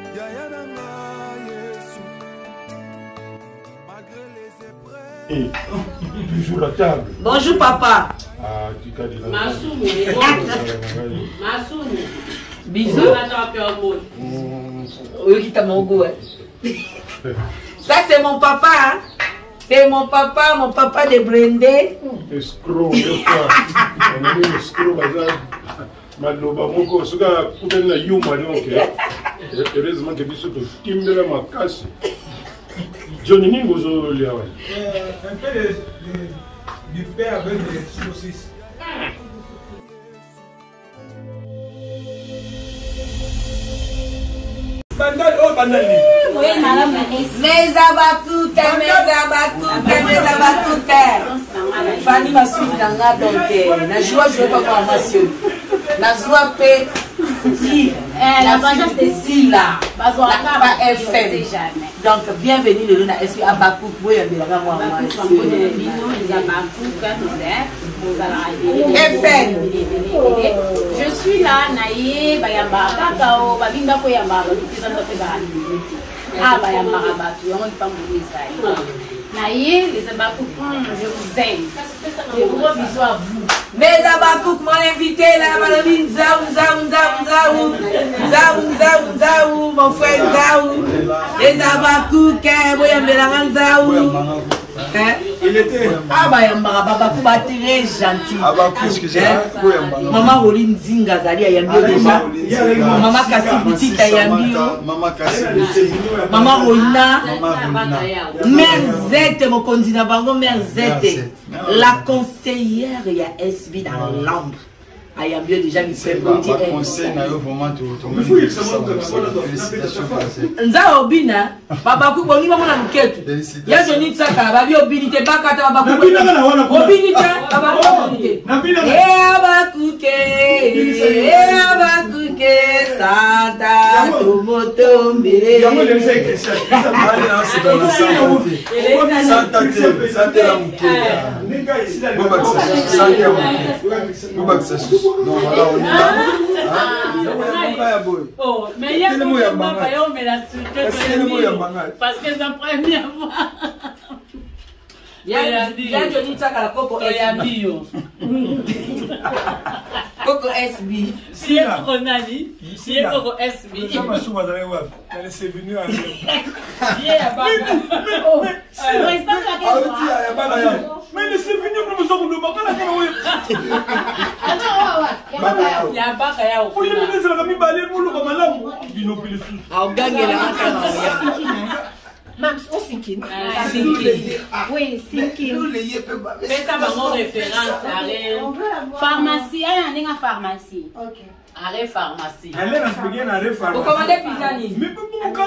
Toujours la table. Bonjour papa. Ah, tu as dit Massoum. Bisous. Oui, qui t'a mon goût. Ça c'est mon papa. Hein? C'est mon papa de Brendé. Escroc, escroc, maloba moko soka kutani na yuma donc heureusement que biso to kimbela makasi Johnny ni bozo lia wa un peu du pain avec des saucisses. Bandal, oh bandal. Oui, madame. Mes abattoutes. Fanny m'a suivi dans la donc na joie je pas pour amation. Na joie paix. La vengeance de Silla. Pas FM. Donc bienvenue le Luna est à Bakouk. Oui, il y a moi FM. Je suis là, Naïe, Bayamba, Kakao, Babinda Koyamba, ah, Bayamba Rabatu, on ne peut pas mourir ça. Naïe, les Abakouk, je vous aime. De gros bisous à vous. Mes Abakouk, mon invité là, madame Zaou, mon frère Zaou. Les Abakouk, il était. Ah, Bayamba, Babakou, très gentil. Excusez-moi. Maman Roline Zinga, Zali, Ayambio déjà. Maman Kassi Petite, Ayambio. Maman Kassi Petite. Maman Rolina. Mère Zette, mon candidat, Mère Zette. La conseillère, il y a SB dans l'ombre. Ayambio déjà, il fait bon dire. Conseil, vraiment tout. Félicitations. Nza Obina, Babakou, bon, il va m'en enquête. Il y a Johnny Tsaka, Babi Obini, t'es pas quand Babakou. Obini, Santa, Tomotombe. Donc voilà, on est là. Oh, mais il y a des gens parce que c'est la première fois. Il y a Johnny Tsaka, la Coco SB. Coco SB. Si elle est Ronali, si elle est Coco SB. C'est venu à mais c'est venu pour nous en oui, c'est ça ma référence. Pharmacie, elle est en pharmacie. Ok. Arrêt pharmacie. Elle est en pharmacie. Vous commandez pizza ni? Mais pourquoi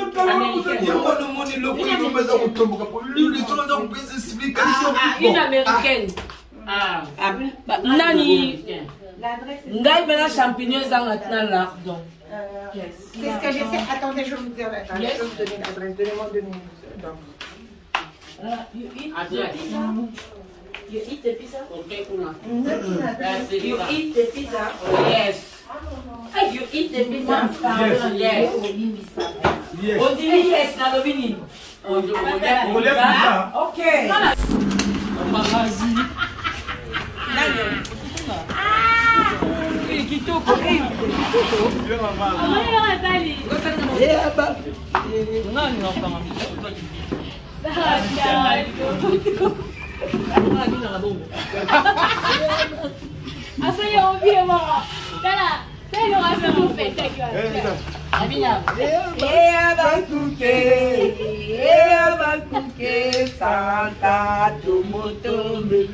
une américaine. Nani. Ngai bena champignons dans l'ardon. C'est ce que j'essaie. Attendez, je vais vous dire l'adresse. Je vais vous donner l'adresse. Donnez-moi 2 minutes. You eat the pizza? Okay, You eat the pizza? Yes. You eat the pizza? Yes. Yes. On dit yes, na lovini. On lève pizza. Ok. Santa, Tomotombe.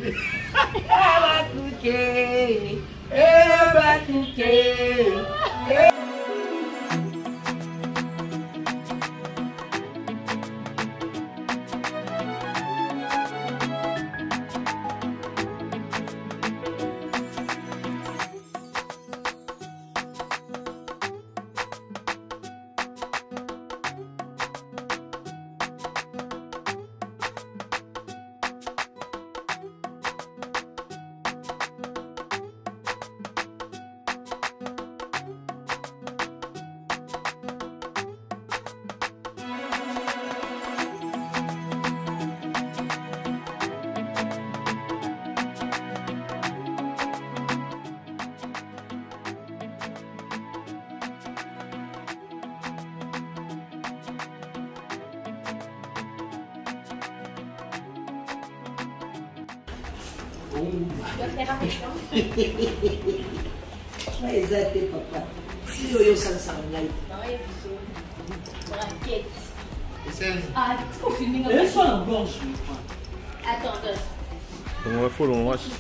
Exactement, papa. Si yo ça ça là. Braquette. Ah, tu peux filmer comme ça. Attends. On va follow on watch.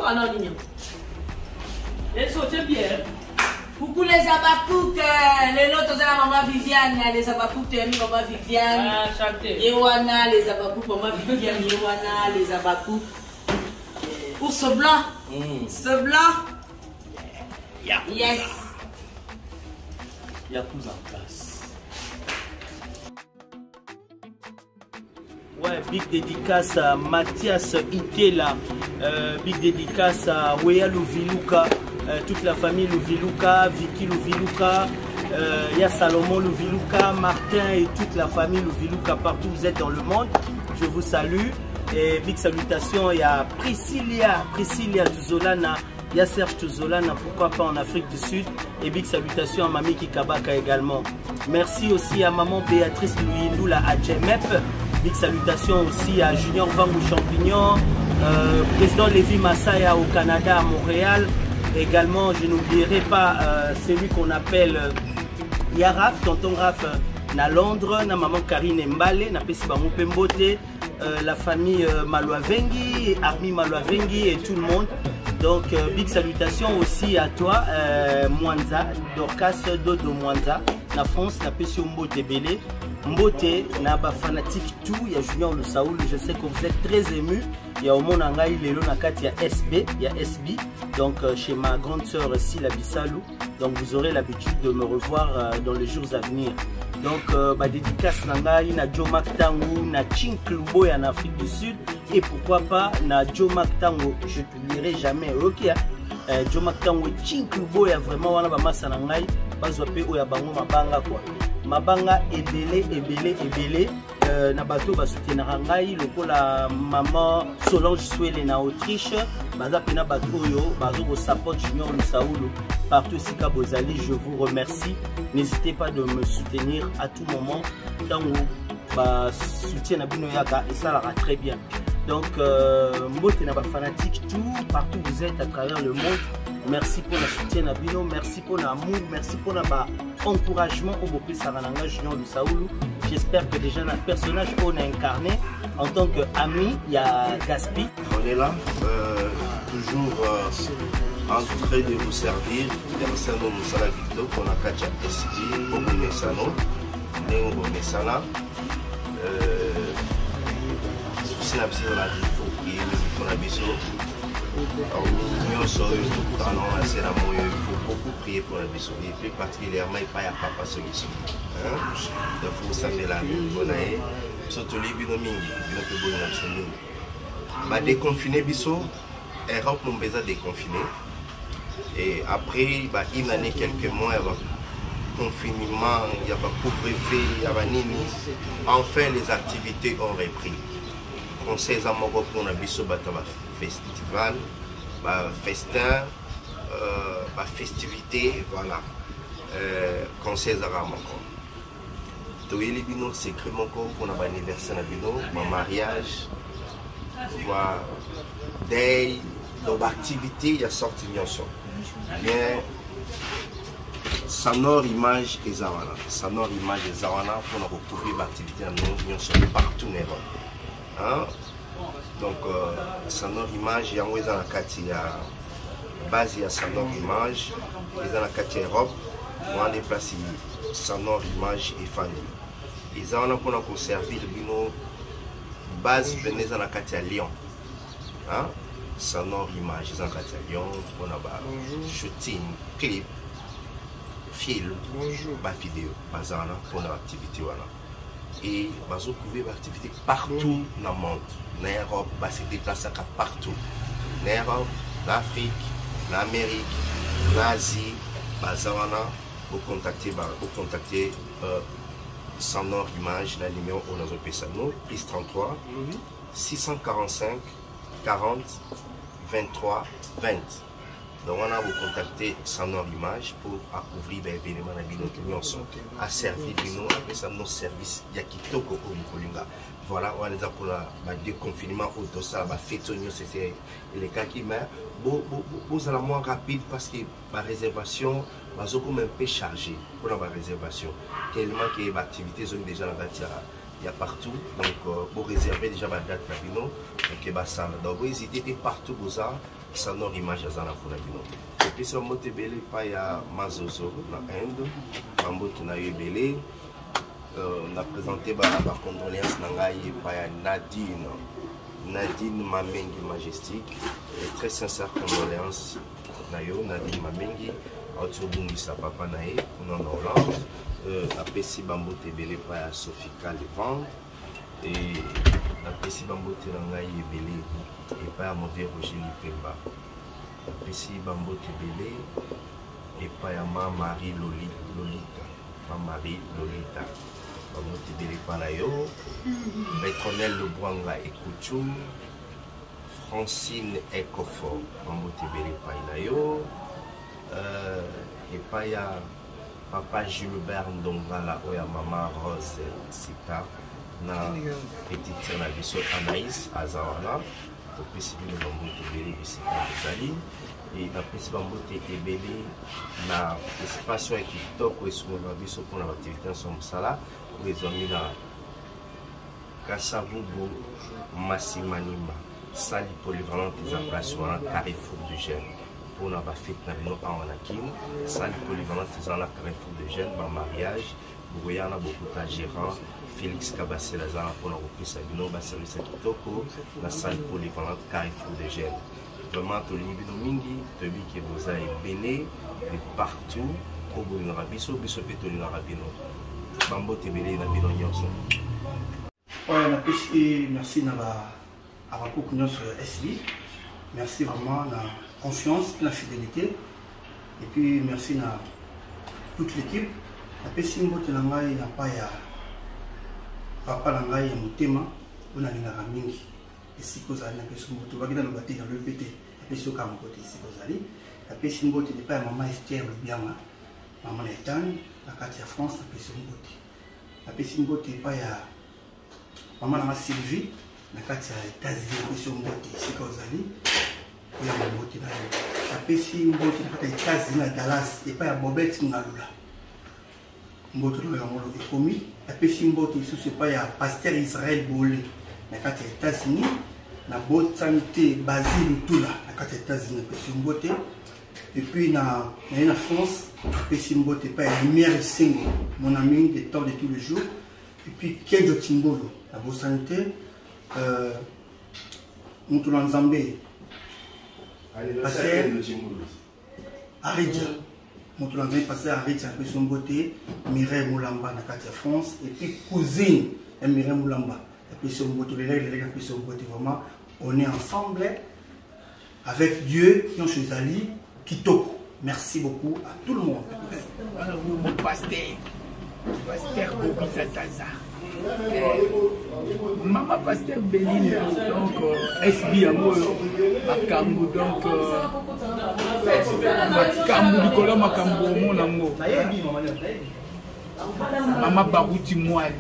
Coucou les abakouk, les autres c'est la maman Viviane, les abakouk maman Viviane. Yewana les abakouk maman Viviane, Yewana les abakouk. Pour ce blanc. Ce blanc. Yes. Il y a tout en place. Ouais, big dédicace à Mathias Itela, big dédicace à Wea Louvilouka, toute la famille Louvilouka, Vicky Louvilouka, il y a Salomon Louvilouka, Martin et toute la famille Louvilouka partout où vous êtes dans le monde. Je vous salue et big salutations. Il y a Priscilla Tuzolana, il y a Serge Tuzolana, pourquoi pas en Afrique du Sud. Et big salutations à Mami Kikabaka également. Merci aussi à maman Béatrice Louindoula à Djemep. Big salutations aussi à Junior Vangou Champignon, président Lévi Massaya au Canada, à Montréal. Également, je n'oublierai pas celui qu'on appelle Yaraf, tonton Raf à Londres, na maman Karine Mbale, na Pesi Bango Pembote, la famille Malouavengi, Armi Malouavengi et tout le monde. Donc, big salutations aussi à toi, Mwanza, Dorcas Dodo Mwanza, na France, na Pesi Mbote Belé. Mbote, Naba fanatique tout, il y a Junior Le Saoul, je sais que vous êtes très ému. Il y a au monde Angaï, Lélo Nakat, il y a SB, il y a SB, donc chez ma grande sœur Sila Bissalou. Donc vous aurez l'habitude de me revoir dans les jours à venir. Donc, dédicace Nangaï, na Joe Maktango, na Chinkluboy en Afrique du Sud. Et pourquoi pas, na Joe Maktango, je ne t'oublierai jamais, ok. Joe Maktango, Chinkluboy, vraiment, on a ma massa Nangaï, pas zoapé, ou ya bango mabanga quoi. Mabanga ebele na bato basoutenaka ngai lokola maman Solange Swele na Autriche baza pena bato oyo bazo ko support Junior Le Saoul partout esika bozali. Je vous remercie, n'hésitez pas de me soutenir à tout moment tango ba soutien na bino yaka et ça la très bien. Donc mbote na ba fanatique tout partout vous êtes à travers le monde. Merci pour le soutien à Bino, merci pour l'amour, merci pour l'encouragement au beau Sarananga Junior Le Saoul. J'espère que déjà un personnage qu'on a incarné en tant qu'ami, il y a Gaspi. On est là, toujours en train de vous servir. Merci à nous, Moussala Victor, qu'on a Katia SG, Bobo Messano, Néo Messana. C'est la vie de la vie, il faut prier, il faut la vision. Il faut beaucoup prier pour la mission et plus particulièrement il n'y a pas de solution. Il faut savoir la vie, surtout les binomingi, les déconfiner biso, Europe nous besoin déconfiner et après une année quelques mois il y a confinement, il y a couvre-feu, il y a nini. Enfin les activités ont repris. Conseil à mon pour la biso festival, festin, festivité, voilà. Conseil à Ramon. Tous les binos, c'est créé mon corps pour notre anniversaire, mon mariage, day, donc activité, il y a sorti bien son. Bien, Sanor Image et Zawana. Sanor Image et Zawana pour nous retrouver l'activité dans nos partout en Europe. Donc, Sanor Image, il y a un quartier base, il y a Sanor Image, il y a un quartier Europe, on a déplacé Sanor Image et famille. Ils ont conservé le base, venez dans un quartier Lyon. Sanor Image, ils ont un quartier Lyon, on a shooting, clip, film, vidéo, pour l'activité. Et vous pouvez l'activité partout dans le monde. En Europe, se déplacer partout. En Europe, en Afrique, en Amérique, en Asie, vous contactez Sanor Image, le numéro où nous avons plus 33 645 40 23 20. Donc on a vous contacté sans leur image pour couvrir les événements de nous à servir après ça nos services yakitoko au Mukolinga. Voilà, on a déjà pour le déconfinement au dossier, la fête c'était les cas qui mais vous allez moins rapide parce que la réservation va comme un peu chargé pour la réservation. Tellement que les activités sont déjà dans la il y a partout, donc pour réserver déjà la date pour nous, donc vous hésitez partout pour ça. Ça n'a image à Zana pour la bino. Et puis, ça m'a été belé par Mazozo, dans l'Inde. On a eu belé. On a présenté ma condoléance par Nadine. Nadine Mamengi Majestique. Et très sincère condoléance. Nadine Mamengi. Autour de sa papa naïe. On en Hollande. Après, si Bambo te belé par Sophie Calevant. Et après, si Bambo te langaï belé. Et pas à mauvais Roger Lipemba. Après si Bambo Tebele et pas à ma Marie Lolita. Ma Marie Lolita. Bambo Tebele Panayo. Maîtronelle Le Boanga et Kouchou. Francine Ekofort. Bambo Tebele Panayo. Et pas à Papa Gilbert Ndongala ou à Maman Rose Sita. Na petite sœur Anaïs Azawana. Après si le bambou est belé ici et après si le bambou est belé na espace avec TikTok ou est-ce qu'on va bien pour l'activité ensemble ça là pour les amis là Kassavubo Massimanima salle polyvalente des applacations à Carrefour du Jeune pour la fête na bino en Wanakim salle polyvalente des la Carrefour du Jeune par mariage vous y en a beaucoup de gérants Félix Kabassé Lazara pour la reprise à Bino, service à Kitoko, la salle polyvalente Carrefour de Gênes. Vraiment, tout le monde mingi, celui qui vous a belé, de partout, au bout de Rabiso, Biso Pétoli Rabino. Bambo te belé, na Bino Nyonso. Ouais, merci à la Koukounion sur SB. Merci vraiment la confiance, la fidélité. Et puis, merci à toute l'équipe. La Pessimbo Telangai n'a pas papa na ngai ya motema ona lingaka mingi esiko zali na peso moto bakita no batika le pété peso ka moto esiko zali la pesi mbote de pa mama Esther Lubianga maman na Etane na kati ya France na peso mbote la pesi mbote pa ya maman na Sylvie na kati ya États-Unis peso mbote esiko zali ya mbote na la pesi mbote na kati ya États-Unis na Dallas et pa ya Bobette Ngalula mbote no ya ngolo ekomi la pesi mbote isusu pa ya pasteur Israël Bolé na kati ya États-Unis na botanité Basile Tula na kati ya États-Unis na pesi mbote et puis na France la pesi mbote pa ya Lumière Sengo mon ami de temps de tous les jours et puis Kedjo Timbolo la botanité Mutula Nzambe pasteur Aridja Mutula Nzambe pasteur Aridja pesi mbote Mireille Moulamba na kati ya France et puis cousine de Mireille Moulamba vraiment on est ensemble avec Dieu qui ont chez Ali Kitoko. Merci beaucoup à tout le monde. Voilà mon pasteur Bobi Zataza. Maman pasteur Belinda donc SB Amoyo Makambu donc Makambu Nicolas Makambu mon amour. Maman Barouti Moali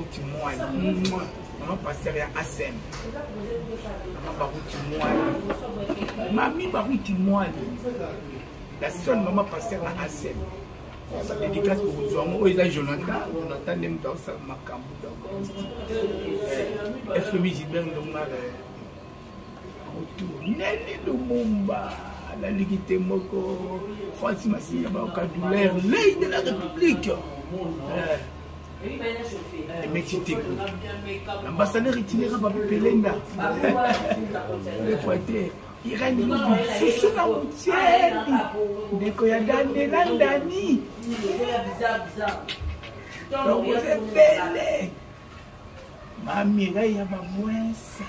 maman pasteur ya Assem maman Barouti Moali mami Barouti Moali la seule maman pasteur à Assem ça dédicace pour Zouamo et Jonathan n'aime dans sa Makambu donc FMI Gilbert Ndongala autour Nelly Lumumba la Ligue Moko Francis Massia Baokadoulaire l'œil de la République l'ambassadeur itinérant va Pelenda. Le foyer, il règne sous la routière. Deko ya dande landani. Donc vous êtes belle. Mami ya babouense.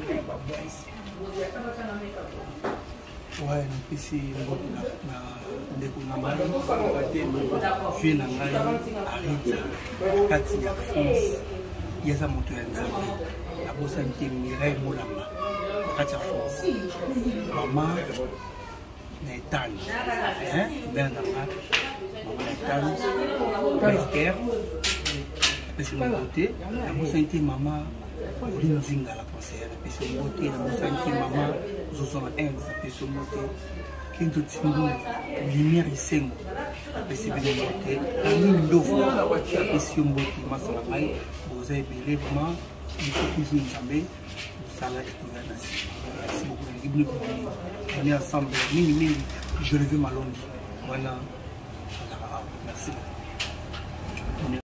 Ouais, na pesi na ndeko na ngai je na ngai Arita kati ya France yeza moto ya Nzambe na bosanité Mireille Moulamba kati ya France mama na Ethan ben na maman Ethan Esther parce que mon côté la mosanté maman Linzinga la conseillère parce que mon côté la mosanté maman Zozona 1 parce que mon côté Kinto Timbo lumière isengo parce que mon côté la mine d'offre parce que mon côté masala mai vous avez vraiment il faut toujours jamais ça là merci beaucoup on est ensemble je le veux ma longue voilà merci beaucoup.